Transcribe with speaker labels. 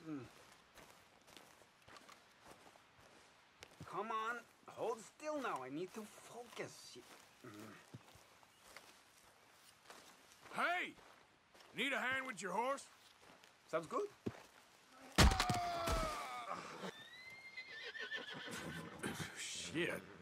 Speaker 1: Come on, hold still now. I need to focus.
Speaker 2: Hey! Need a hand with your horse?
Speaker 1: Sounds good.
Speaker 2: Shit.